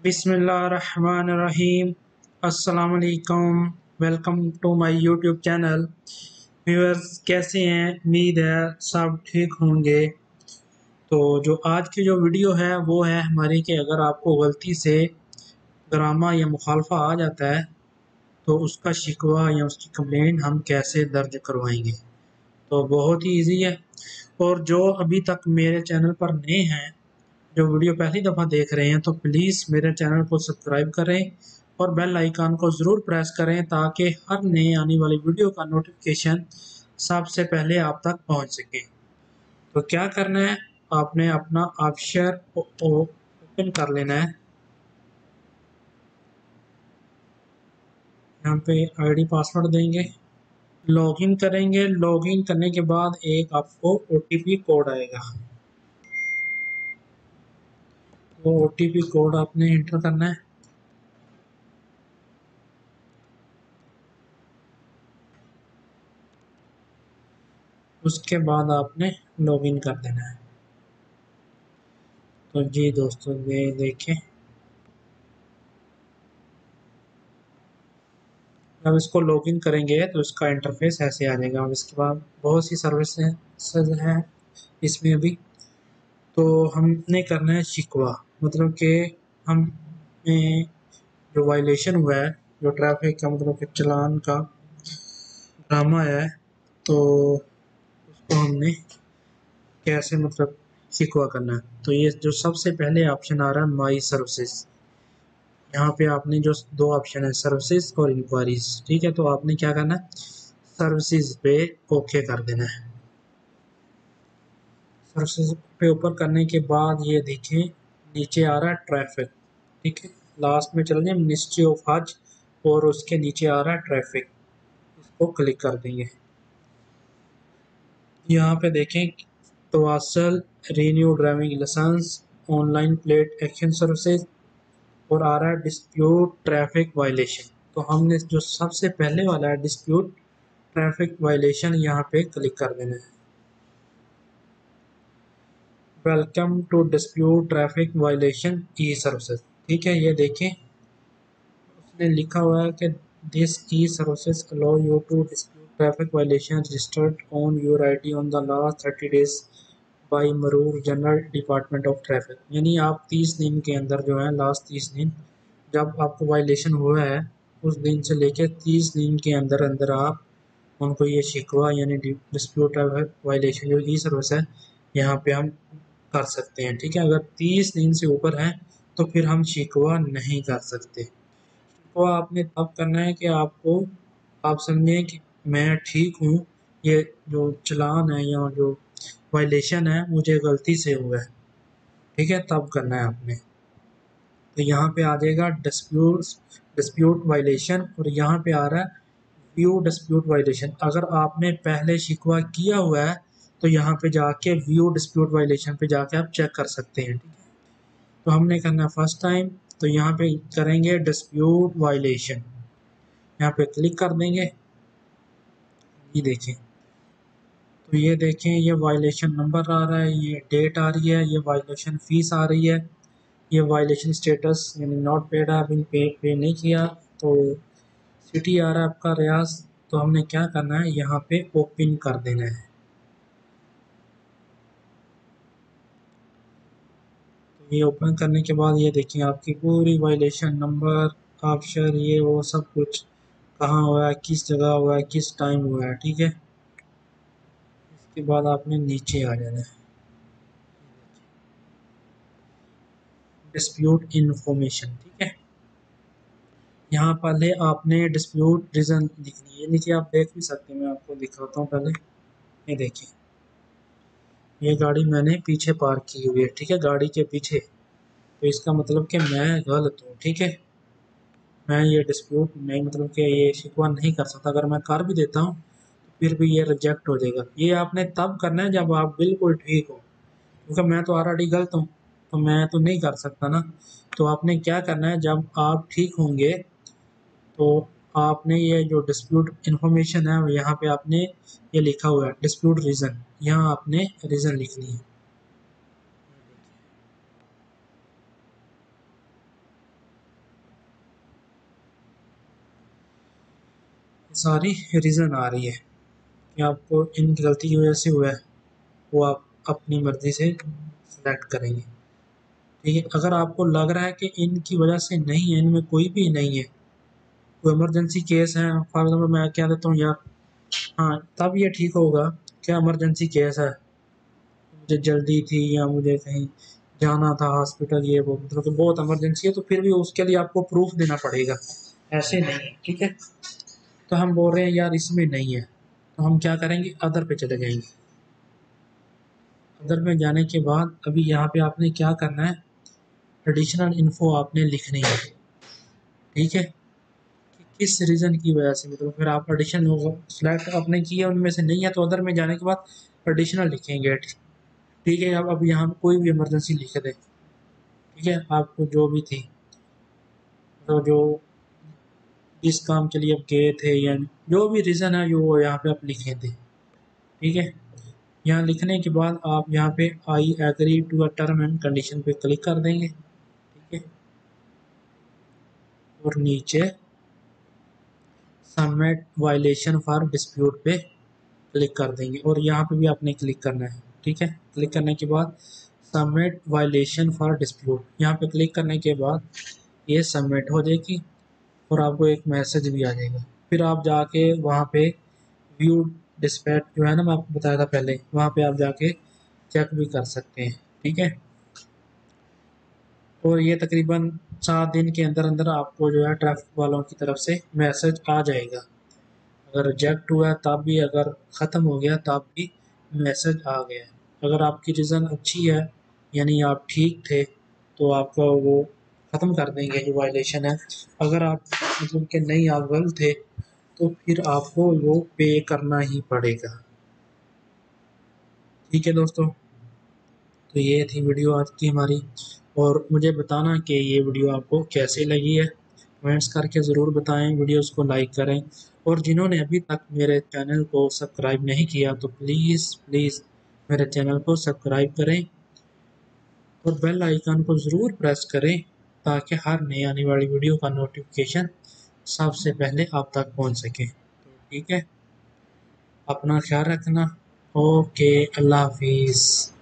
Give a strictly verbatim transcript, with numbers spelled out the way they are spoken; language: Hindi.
बिस्मिल्लाहिर्रहमानिर्रहीम। अस्सलाम वालेकुम। Welcome to my YouTube channel. Viewers कैसे हैं? उम्मीद है सब ठीक होंगे। तो जो आज की जो वीडियो है वो है हमारी कि अगर आपको गलती से ड्रामा या मुखालफा आ जाता है तो उसका शिकवा या उसकी कंप्लेंट हम कैसे दर्ज करवाएंगे। तो बहुत ही इजी है। और जो अभी तक मेरे चैनल पर नए हैं, जो वीडियो पहली दफ़ा देख रहे हैं, तो प्लीज़ मेरे चैनल को सब्सक्राइब करें और बेल आइकन को ज़रूर प्रेस करें ताकि हर नए आने वाली वीडियो का नोटिफिकेशन सबसे पहले आप तक पहुंच सके। तो क्या करना है, आपने अपना ऑफशर ओपन कर लेना है। यहाँ पे आईडी पासवर्ड देंगे, लॉगिन करेंगे। लॉगिन करने के बाद एक आपको ओटीपी कोड आएगा। वो ओटीपी कोड आपने एंटर करना है। उसके बाद आपने लॉगिन कर देना है। तो जी दोस्तों, ये देखें, जब इसको लॉगिन करेंगे तो इसका इंटरफेस ऐसे आ जाएगा। और इसके बाद बहुत सी सर्विसेज हैं इसमें अभी। तो हमने करना है शिकवा, मतलब कि हम जो वायलेशन हुआ है, जो ट्रैफिक का मतलब कि चालान का ड्रामा है, तो उसको हमने कैसे मतलब शिकवा करना है। तो ये जो सबसे पहले ऑप्शन आ रहा है माई सर्विसेज, यहाँ पे आपने जो दो ऑप्शन है सर्विसेज और इंक्वायरीज, ठीक है। तो आपने क्या करना है, सर्विसेज पे ओके कर देना है। सर्विसेज पे ऊपर करने के बाद ये देखें नीचे आ रहा है ट्रैफिक, ठीक है। लास्ट में चल जाए मिनिस्ट्री ऑफ हज और उसके नीचे आ रहा है ट्रैफिक, इसको क्लिक कर देंगे। यहाँ पे देखें Tawasul renew driving licence, online plate action services और आ रहा है डिस्प्यूट ट्रैफिक वायलेशन। तो हमने जो सबसे पहले वाला है डिस्प्यूट ट्रैफिक वायलेशन, यहाँ पे क्लिक कर देना है। Welcome to dispute traffic violation e services, ठीक है। ये देखें उसने लिखा हुआ है कि this e services allow you to dispute traffic violation registered on your ID on the last thirty days by Muroor general department of traffic. यानी आप तीस दिन के अंदर जो है, लास्ट तीस दिन जब आपको वायलेशन हुआ है, उस दिन से लेकर तीस दिन के अंदर अंदर आप उनको ये शिकवा यानी डिस्प्यूट ट्रैफिक वायलेशन जो ई सर्विस है यहाँ पे हम कर सकते हैं, ठीक है। अगर तीस दिन से ऊपर है तो फिर हम शिकवा नहीं कर सकते। शिकवा आपने तब करना है कि आपको आप समझें कि मैं ठीक हूँ, ये जो चलान है या जो वायलेशन है मुझे गलती से हुआ है, ठीक है, तब करना है आपने। तो यहाँ पे आ जाएगा डिस्प्यूट डिस्प्यूट वायलेशन और यहाँ पे आ रहा है व्यू डिस्प्यूट वायलेशन। अगर आपने पहले शिकवा किया हुआ है तो यहाँ पे जाके व्यू डिस्प्यूट वायलेशन पे जाके आप चेक कर सकते हैं, ठीक है। तो हमने करना है फर्स्ट टाइम, तो यहाँ पे करेंगे डिस्प्यूट वायलेशन, यहाँ पे क्लिक कर देंगे। ये देखें, तो ये देखें ये वायलेशन नंबर आ रहा है, ये डेट आ रही है, ये वायलेशन फीस आ रही है, ये वायलेशन स्टेटस यानी नॉट पेड है, अभी पे पे नहीं किया। तो सिटी आ रहा है आपका रियाज। तो हमने क्या करना है, यहाँ पे ओपन कर देना है। तो ये ओपन करने के बाद ये देखिए आपकी पूरी वायलेशन नंबर, ऑप्शन, ये वो सब कुछ कहाँ हुआ है, किस जगह हुआ है, किस टाइम हुआ है, ठीक है। इसके बाद आपने नीचे आ जाना है, डिस्प्यूट इन्फॉर्मेशन, ठीक है। यहाँ पहले आपने डिस्प्यूट रीजन लिखनी है, नीचे आप देख भी सकते हैं, मैं आपको दिखाता हूँ पहले। ये देखिए ये गाड़ी मैंने पीछे पार्क की हुई है, ठीक है, गाड़ी के पीछे। तो इसका मतलब कि मैं गलत हूँ, ठीक है। मैं ये डिस्प्यूट नहीं, मतलब कि ये शिकवा नहीं कर सकता। अगर मैं कर भी देता हूँ तो फिर भी ये रिजेक्ट हो जाएगा। ये आपने तब करना है जब आप बिल्कुल ठीक हो, क्योंकि मैं तो ऑलरेडी गलत हूँ तो मैं तो नहीं कर सकता ना। तो आपने क्या करना है, जब आप ठीक होंगे तो आपने ये जो डिस्प्यूट इन्फॉर्मेशन है यहाँ पे आपने ये लिखा हुआ है डिस्प्यूट रीज़न, यहाँ आपने रीज़न लिखनी है। सारी रीज़न आ रही है कि आपको इनकी गलती की वजह से हुआ है, वो आप अपनी मर्ज़ी से सेलेक्ट करेंगे। ठीक है, अगर आपको लग रहा है कि इनकी वजह से नहीं है, इनमें कोई भी नहीं है, कोई इमरजेंसी केस है, फॉर एग्जाम्पल मैं क्या देता हूँ यार, हाँ तब ये ठीक होगा क्या इमरजेंसी केस है, मुझे जल्दी थी या मुझे कहीं जाना था हॉस्पिटल, ये वो मतलब कि बहुत इमरजेंसी है, तो फिर भी उसके लिए आपको प्रूफ देना पड़ेगा, ऐसे नहीं है। ठीक है, तो हम बोल रहे हैं यार इसमें नहीं है, तो हम क्या करेंगे, अदर पे चले जाएंगे। अदर में जाने के बाद अभी यहाँ पे आपने क्या करना है, एडिशनल इन्फो आपने लिखनी है। ठीक है, कि किस रीज़न की वजह से, मतलब फिर आप एडिशन सेलेक्ट आपने किया उनमें से नहीं है, तो अदर में जाने के बाद एडिशनल लिखेंगे। ठीक है, अब अब यहाँ कोई भी इमरजेंसी लिख दें। ठीक है, आपको जो भी थी, तो जो जिस काम के लिए आप गए थे या जो भी रीज़न है जो वो यहाँ पे आप लिखे थे। ठीक है, यहाँ लिखने के बाद आप यहाँ पे I agree to a term and condition पे क्लिक कर देंगे। ठीक है, और नीचे सबमिट वायलेशन फॉर डिस्प्यूट पे क्लिक कर देंगे और यहाँ पे भी आपने क्लिक करना है। ठीक है, क्लिक करने के बाद सबमिट वायलेशन फॉर डिस्प्यूट, यहाँ पे क्लिक करने के बाद ये सबमिट हो जाएगी और आपको एक मैसेज भी आ जाएगा। फिर आप जाके वहाँ पे व्यू डिस्पैच जो है ना, मैं आपको बताया था पहले, वहाँ पे आप जाके चेक भी कर सकते हैं। ठीक है, और ये तकरीबन सात दिन के अंदर अंदर आपको जो है ट्रैफिक वालों की तरफ से मैसेज आ जाएगा। अगर रिजेक्ट हुआ तब भी, अगर ख़त्म हो गया तब भी मैसेज आ गया। अगर आपकी रीज़न अच्छी है यानी आप ठीक थे तो आपका वो ख़त्म कर देंगे जो वायलेशन है। अगर आप मतलब कि नहीं आप गलत थे तो फिर आपको वो पे करना ही पड़ेगा। ठीक है दोस्तों, तो ये थी वीडियो आज की हमारी, और मुझे बताना कि ये वीडियो आपको कैसे लगी है, कमेंट्स करके ज़रूर बताएं, वीडियोस को लाइक करें, और जिन्होंने अभी तक मेरे चैनल को सब्सक्राइब नहीं किया तो प्लीज़ प्लीज़ मेरे चैनल को सब्सक्राइब करें और बेल आइकन को ज़रूर प्रेस करें ताकि हर नई आने वाली वीडियो का नोटिफिकेशन सबसे पहले आप तक पहुंच सके। तो ठीक है, अपना ख्याल रखना। ओके, अल्लाह हाफिज़।